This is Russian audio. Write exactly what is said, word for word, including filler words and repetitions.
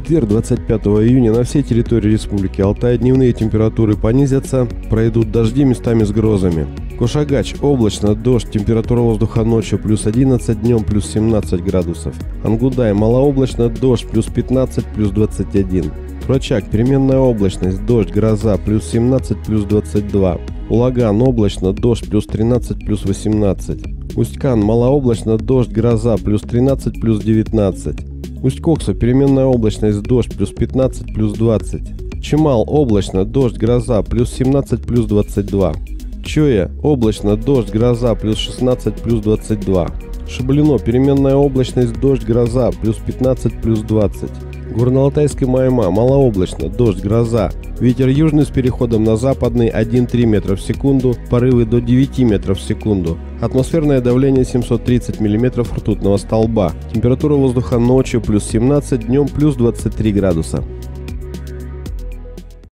четверг, двадцать пятого июня, на всей территории Республики Алтай дневные температуры понизятся, пройдут дожди местами с грозами. Кошагач – облачно, дождь, температура воздуха ночью плюс одиннадцать, днем плюс семнадцать градусов. Ангудай – малооблачно, дождь плюс пятнадцать, плюс двадцать один. Прочак – переменная облачность, дождь, гроза плюс семнадцать, плюс двадцать два. Улаган – облачно, дождь плюс тринадцать, плюс восемнадцать. Усть-Кан – малооблачно, дождь, гроза плюс тринадцать, плюс девятнадцать. Усть-Кокса – переменная облачность, дождь плюс пятнадцать, плюс двадцать. Чимал – облачно, дождь, гроза плюс семнадцать, плюс двадцать два. Чоя – облачно, дождь, гроза плюс шестнадцать, плюс двадцать два. Шаблино – переменная облачность, дождь, гроза плюс пятнадцать, плюс двадцать. Горно-Алтайский Майма – малооблачно, дождь, гроза. Ветер южный с переходом на западный один-три метра в секунду, порывы до девяти метров в секунду. Атмосферное давление семьсот тридцать миллиметров ртутного столба. Температура воздуха ночью плюс семнадцать, днем плюс двадцать три градуса.